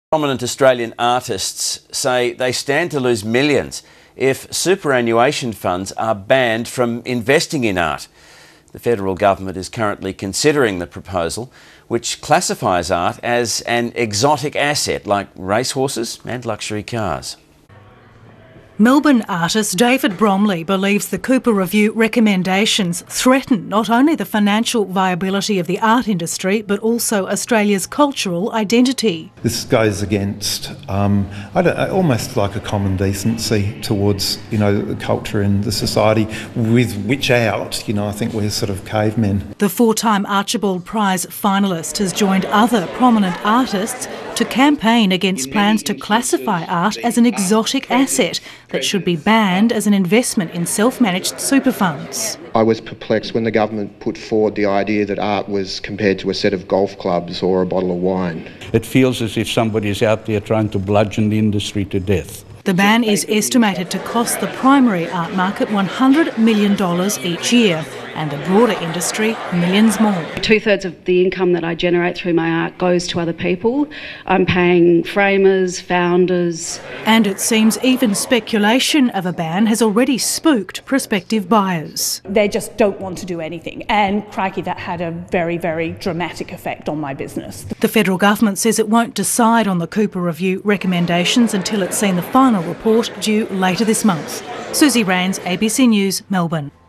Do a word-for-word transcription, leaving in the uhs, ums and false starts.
Prominent Australian artists say they stand to lose millions if superannuation funds are banned from investing in art. The federal government is currently considering the proposal, which classifies art as an exotic asset like racehorses and luxury cars. Melbourne artist David Bromley believes the Cooper Review recommendations threaten not only the financial viability of the art industry but also Australia's cultural identity. This goes against um, I don't know, almost like a common decency towards, you know, the culture and the society with which out, you know, I think we're sort of cavemen. The four-time Archibald Prize finalist has joined other prominent artists to campaign against plans to classify art as an exotic asset that should be banned as an investment in self-managed super funds. I was perplexed when the government put forward the idea that art was compared to a set of golf clubs or a bottle of wine. It feels as if somebody is out there trying to bludgeon the industry to death. The ban is estimated to cost the primary art market one hundred million dollars each year, and the broader industry millions more. Two-thirds of the income that I generate through my art goes to other people. I'm paying framers, founders. And it seems even speculation of a ban has already spooked prospective buyers. They just don't want to do anything, and crikey, that had a very, very dramatic effect on my business. The federal government says it won't decide on the Cooper Review recommendations until it's seen the final report due later this month. Susie Rains, A B C News, Melbourne.